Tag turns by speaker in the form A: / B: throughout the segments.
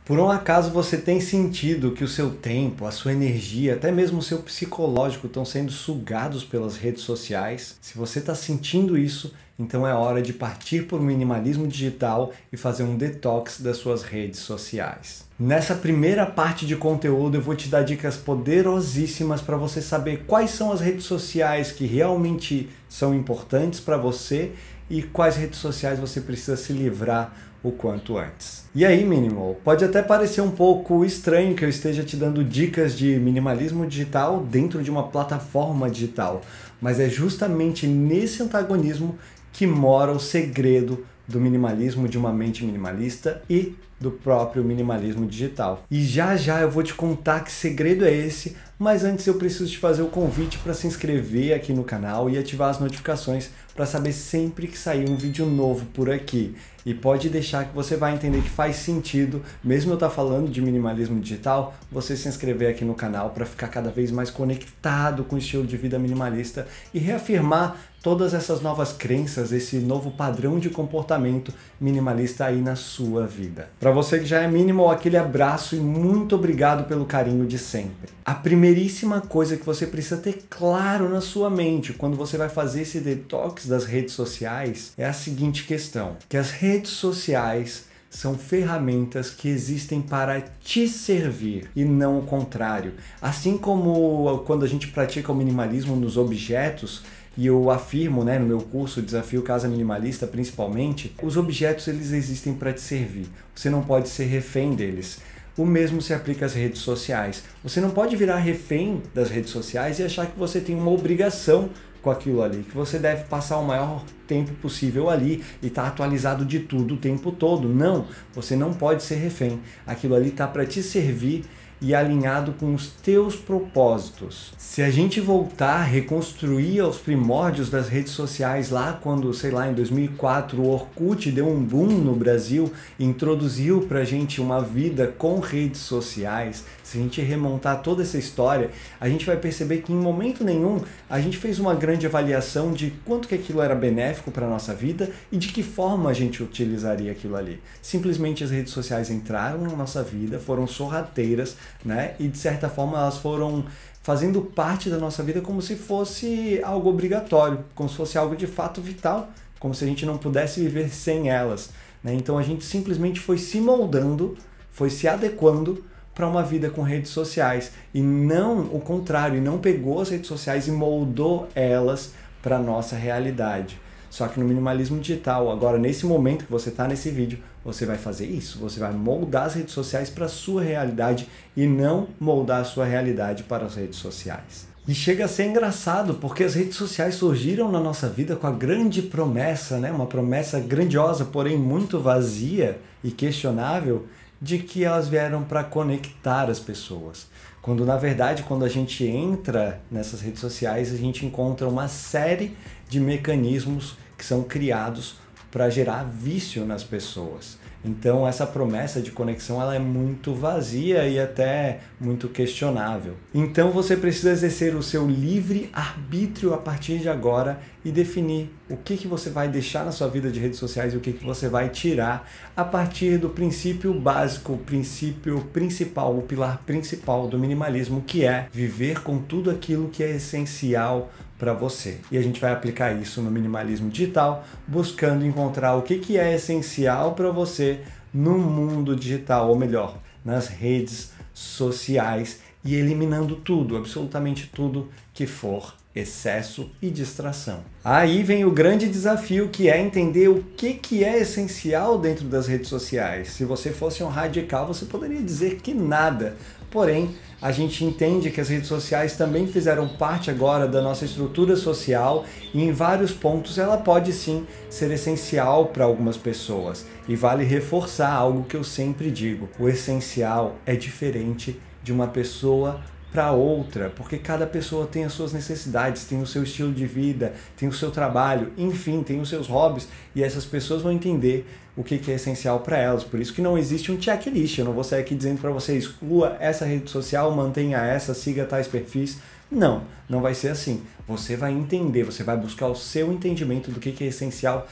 A: Por um acaso você tem sentido que o seu tempo, a sua energia, até mesmo o seu psicológico estão sendo sugados pelas redes sociais? Se você está sentindo isso, então é hora de partir para o minimalismo digital e fazer um detox das suas redes sociais. Nessa primeira parte de conteúdo eu vou te dar dicas poderosíssimas para você saber quais são as redes sociais que realmente são importantes para você e quais redes sociais você precisa se livrar o quanto antes. E aí, Minimal, pode até parecer um pouco estranho que eu esteja te dando dicas de minimalismo digital dentro de uma plataforma digital, mas é justamente nesse antagonismo que mora o segredo do minimalismo, de uma mente minimalista e do próprio minimalismo digital. E já eu vou te contar que segredo é esse, mas antes eu preciso te fazer o convite para se inscrever aqui no canal e ativar as notificações para saber sempre que sair um vídeo novo por aqui. E pode deixar que você vai entender que faz sentido, mesmo eu estar falando de minimalismo digital, você se inscrever aqui no canal para ficar cada vez mais conectado com o estilo de vida minimalista e reafirmar todas essas novas crenças, esse novo padrão de comportamento minimalista aí na sua vida. Para você que já é minimal, aquele abraço e muito obrigado pelo carinho de sempre. A primeiríssima coisa que você precisa ter claro na sua mente quando você vai fazer esse detox das redes sociais é a seguinte questão, que as redes sociais são ferramentas que existem para te servir e não o contrário. Assim como quando a gente pratica o minimalismo nos objetos, e eu afirmo, no meu curso Desafio Casa Minimalista principalmente, os objetos eles existem para te servir. Você não pode ser refém deles. O mesmo se aplica às redes sociais. Você não pode virar refém das redes sociais e achar que você tem uma obrigação com aquilo ali, que você deve passar o maior tempo possível ali e estar atualizado de tudo o tempo todo. Não, você não pode ser refém. Aquilo ali está para te servir e alinhado com os teus propósitos. Se a gente voltar, reconstruir aos primórdios das redes sociais lá quando, sei lá, em 2004 o Orkut deu um boom no Brasil e introduziu pra gente uma vida com redes sociais, se a gente remontar toda essa história, a gente vai perceber que em momento nenhum a gente fez uma grande avaliação de quanto que aquilo era benéfico para a nossa vida e de que forma a gente utilizaria aquilo ali. Simplesmente as redes sociais entraram na nossa vida, foram sorrateiras, e de certa forma elas foram fazendo parte da nossa vida como se fosse algo obrigatório, como se fosse algo de fato vital, como se a gente não pudesse viver sem elas. Então a gente simplesmente foi se moldando, foi se adequando para uma vida com redes sociais e não o contrário, e não pegou as redes sociais e moldou elas para a nossa realidade. Só que no minimalismo digital, agora nesse momento que você está nesse vídeo, você vai fazer isso, você vai moldar as redes sociais para a sua realidade e não moldar a sua realidade para as redes sociais. E chega a ser engraçado, porque as redes sociais surgiram na nossa vida com a grande promessa, uma promessa grandiosa, porém muito vazia e questionável, de que elas vieram para conectar as pessoas. Quando na verdade, quando a gente entra nessas redes sociais, a gente encontra uma série de mecanismos que são criados para gerar vício nas pessoas. Então essa promessa de conexão ela é muito vazia e até muito questionável. Então você precisa exercer o seu livre arbítrio a partir de agora e definir o que você vai deixar na sua vida de redes sociais e o que você vai tirar a partir do princípio básico, o princípio principal, o pilar principal do minimalismo, que é viver com tudo aquilo que é essencial para você. E a gente vai aplicar isso no minimalismo digital, buscando encontrar o que é essencial para você no mundo digital, ou melhor, nas redes sociais, e eliminando tudo, absolutamente tudo que for excesso e distração. Aí vem o grande desafio, que é entender o que é essencial dentro das redes sociais. Se você fosse um radical, você poderia dizer que nada. Porém, a gente entende que as redes sociais também fizeram parte agora da nossa estrutura social e em vários pontos ela pode sim ser essencial para algumas pessoas. E vale reforçar algo que eu sempre digo: o essencial é diferente de uma pessoa para outra, porque cada pessoa tem as suas necessidades, tem o seu estilo de vida, tem o seu trabalho, enfim, tem os seus hobbies, e essas pessoas vão entender o que é essencial para elas. Por isso que não existe um checklist. Eu não vou sair aqui dizendo para você: exclua essa rede social, mantenha essa, siga tais perfis. Não, não vai ser assim. Você vai entender, você vai buscar o seu entendimento do que é essencial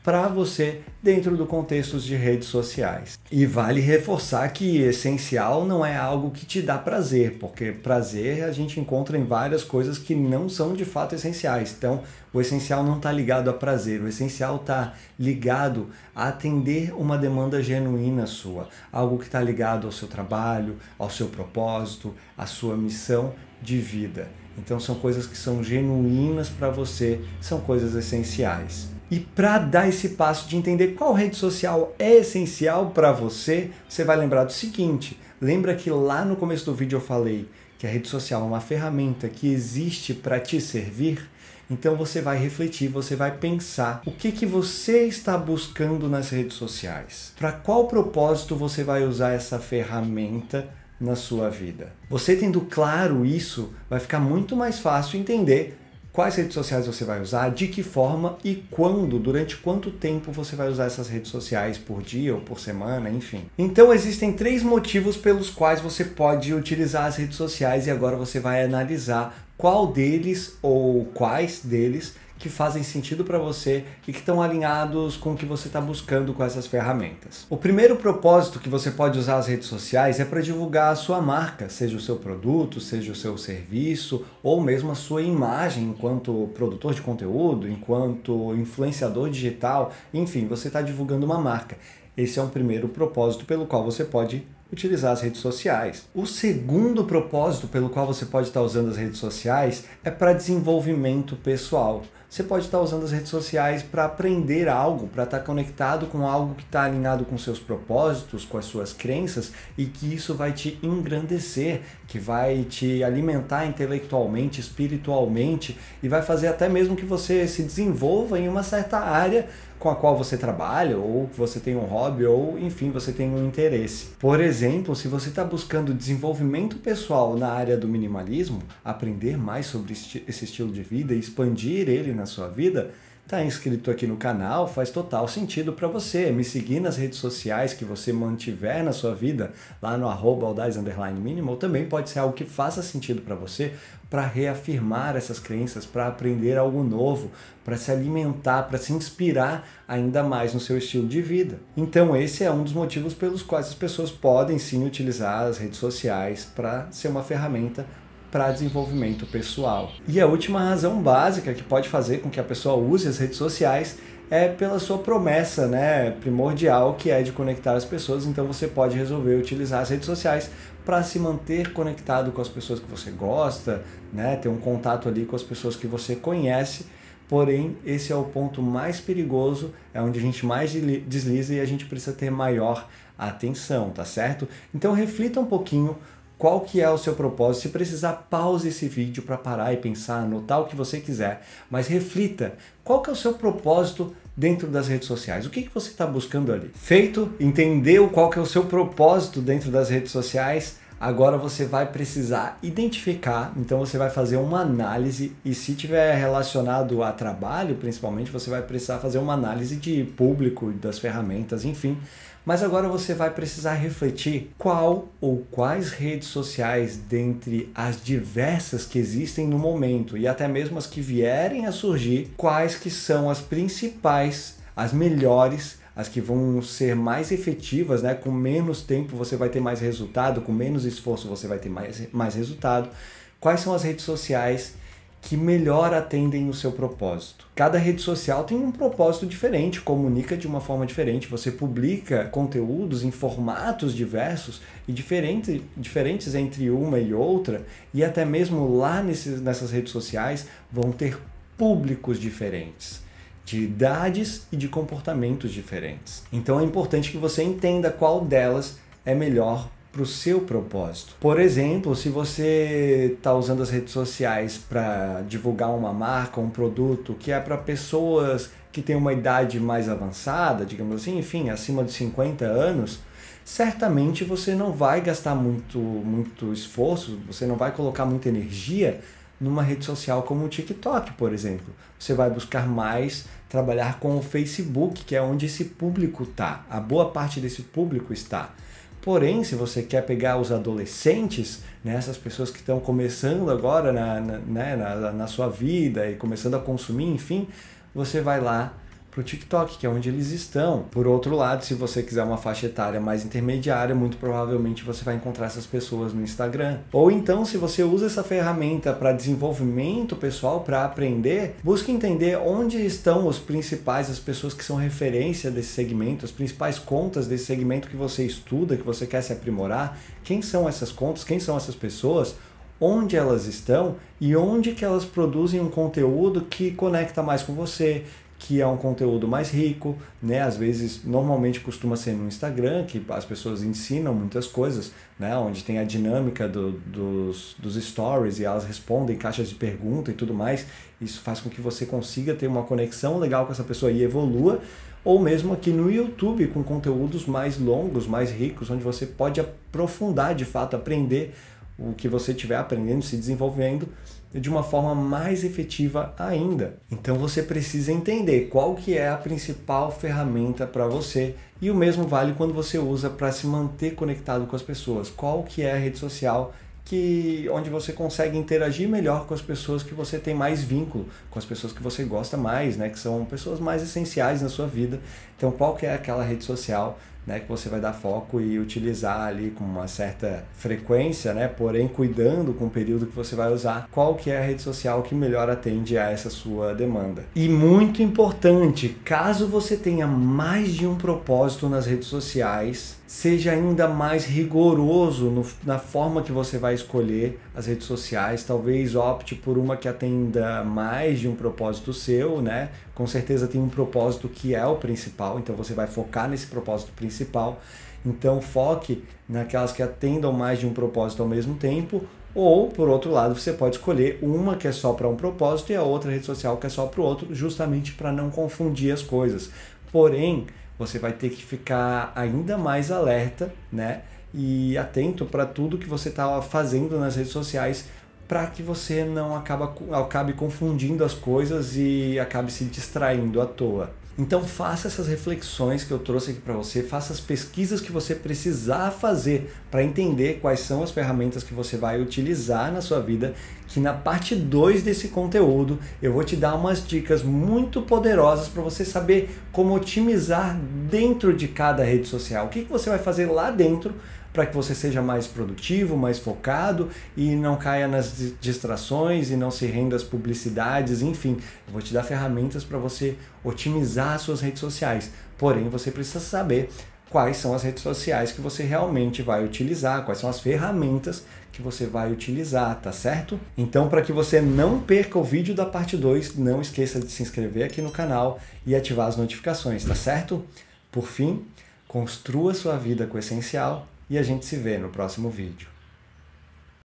A: para você dentro do contexto de redes sociais. E vale reforçar que essencial não é algo que te dá prazer, porque prazer a gente encontra em várias coisas que não são de fato essenciais. Então, o essencial não está ligado a prazer, o essencial está ligado a atender uma demanda genuína sua, algo que está ligado ao seu trabalho, ao seu propósito, à sua missão de vida. Então são coisas que são genuínas para você, são coisas essenciais. E para dar esse passo de entender qual rede social é essencial para você, você vai lembrar do seguinte: lembra que lá no começo do vídeo eu falei que a rede social é uma ferramenta que existe para te servir? Então você vai refletir, você vai pensar o que você está buscando nas redes sociais. Para qual propósito você vai usar essa ferramenta na sua vida? Você tendo claro isso, vai ficar muito mais fácil entender quais redes sociais você vai usar, de que forma e quando, durante quanto tempo você vai usar essas redes sociais, por dia ou por semana, enfim. Então existem 3 motivos pelos quais você pode utilizar as redes sociais e agora você vai analisar qual deles ou quais deles que fazem sentido para você e que estão alinhados com o que você está buscando com essas ferramentas. O primeiro propósito que você pode usar as redes sociais é para divulgar a sua marca, seja o seu produto, seja o seu serviço, ou mesmo a sua imagem enquanto produtor de conteúdo, enquanto influenciador digital, enfim, você está divulgando uma marca. Esse é um primeiro propósito pelo qual você pode utilizar as redes sociais. O segundo propósito pelo qual você pode estar usando as redes sociais é para desenvolvimento pessoal. Você pode estar usando as redes sociais para aprender algo, para estar conectado com algo que está alinhado com seus propósitos, com as suas crenças, e que isso vai te engrandecer, que vai te alimentar intelectualmente, espiritualmente, e vai fazer até mesmo que você se desenvolva em uma certa área com a qual você trabalha, ou que você tem um hobby, ou enfim, você tem um interesse. Por exemplo, se você está buscando desenvolvimento pessoal na área do minimalismo, aprender mais sobre esse estilo de vida e expandir ele na sua vida, está inscrito aqui no canal, faz total sentido para você. Me seguir nas redes sociais que você mantiver na sua vida, lá no @audax_minimal, também pode ser algo que faça sentido para você, para reafirmar essas crenças, para aprender algo novo, para se alimentar, para se inspirar ainda mais no seu estilo de vida. Então esse é um dos motivos pelos quais as pessoas podem sim utilizar as redes sociais para ser uma ferramenta para desenvolvimento pessoal. E a última razão básica que pode fazer com que a pessoa use as redes sociais é pela sua promessa, primordial, que é de conectar as pessoas. Então você pode resolver utilizar as redes sociais para se manter conectado com as pessoas que você gosta, ter um contato ali com as pessoas que você conhece. Porém, esse é o ponto mais perigoso, é onde a gente mais desliza e a gente precisa ter maior atenção, tá certo? Então reflita um pouquinho qual que é o seu propósito. Se precisar, pause esse vídeo para parar e pensar, anotar o que você quiser, mas reflita, qual que é o seu propósito dentro das redes sociais? O que você está buscando ali? Feito, entendeu qual que é o seu propósito dentro das redes sociais? Agora você vai precisar identificar, então você vai fazer uma análise, e se tiver relacionado a trabalho, principalmente, você vai precisar fazer uma análise de público, das ferramentas, enfim. Mas agora você vai precisar refletir qual ou quais redes sociais, dentre as diversas que existem no momento e até mesmo as que vierem a surgir, quais que são as principais, as melhores, as que vão ser mais efetivas, com menos tempo você vai ter mais resultado, com menos esforço você vai ter mais resultado. Quais são as redes sociais que melhor atendem o seu propósito? Cada rede social tem um propósito diferente, comunica de uma forma diferente, você publica conteúdos em formatos diversos e diferentes entre uma e outra, e até mesmo lá nessas redes sociais vão ter públicos diferentes, de idades e de comportamentos diferentes. Então é importante que você entenda qual delas é melhor para o seu propósito. Por exemplo, se você está usando as redes sociais para divulgar uma marca, um produto que é para pessoas que têm uma idade mais avançada, digamos assim, enfim, acima de 50 anos, certamente você não vai gastar muito esforço, você não vai colocar muita energia numa rede social como o TikTok, por exemplo. Você vai buscar mais trabalhar com o Facebook, que é onde esse público está, a boa parte desse público está. Porém, se você quer pegar os adolescentes, essas pessoas que estão começando agora na sua vida e começando a consumir, enfim, você vai lá para para o TikTok, que é onde eles estão. Por outro lado, se você quiser uma faixa etária mais intermediária, muito provavelmente você vai encontrar essas pessoas no Instagram. Ou então, se você usa essa ferramenta para desenvolvimento pessoal, para aprender, busque entender onde estão os principais, as pessoas que são referência desse segmento, as principais contas desse segmento que você estuda, que você quer se aprimorar. Quem são essas contas? Quem são essas pessoas? Onde elas estão e onde que elas produzem um conteúdo que conecta mais com você, que é um conteúdo mais rico, né? Às vezes, normalmente costuma ser no Instagram, que as pessoas ensinam muitas coisas, né? Onde tem a dinâmica dos stories e elas respondem caixas de pergunta e tudo mais. Isso faz com que você consiga ter uma conexão legal com essa pessoa e evolua. Ou mesmo aqui no YouTube, com conteúdos mais longos, mais ricos, onde você pode aprofundar, de fato, aprender o que você estiver aprendendo, se desenvolvendo de uma forma mais efetiva ainda. Então você precisa entender qual que é a principal ferramenta para você, e o mesmo vale quando você usa para se manter conectado com as pessoas. Qual que é a rede social onde você consegue interagir melhor com as pessoas que você tem mais vínculo, com as pessoas que você gosta mais, né, que são pessoas mais essenciais na sua vida. Então qual que é aquela rede social, né, que você vai dar foco e utilizar ali com uma certa frequência, né, porém cuidando com o período que você vai usar, qual que é a rede social que melhor atende a essa sua demanda. E muito importante, caso você tenha mais de um propósito nas redes sociais, seja ainda mais rigoroso na forma que você vai escolher as redes sociais. Talvez opte por uma que atenda mais de um propósito seu, né? Com certeza tem um propósito que é o principal, então você vai focar nesse propósito principal. Então foque naquelas que atendam mais de um propósito ao mesmo tempo. Ou, por outro lado, você pode escolher uma que é só para um propósito e a outra rede social que é só para o outro, justamente para não confundir as coisas. Porém, você vai ter que ficar ainda mais alerta, né? E atento para tudo que você está fazendo nas redes sociais, para que você não acabe confundindo as coisas e acabe se distraindo à toa. Então faça essas reflexões que eu trouxe aqui para você, faça as pesquisas que você precisar fazer para entender quais são as ferramentas que você vai utilizar na sua vida, que na parte 2 desse conteúdo eu vou te dar umas dicas muito poderosas para você saber como otimizar dentro de cada rede social. O que você vai fazer lá dentro para que você seja mais produtivo, mais focado e não caia nas distrações e não se renda às publicidades, enfim. Eu vou te dar ferramentas para você otimizar as suas redes sociais. Porém, você precisa saber quais são as redes sociais que você realmente vai utilizar, quais são as ferramentas que você vai utilizar, tá certo? Então, para que você não perca o vídeo da parte 2, não esqueça de se inscrever aqui no canal e ativar as notificações, tá certo? Por fim, construa sua vida com o essencial e a gente se vê no próximo vídeo.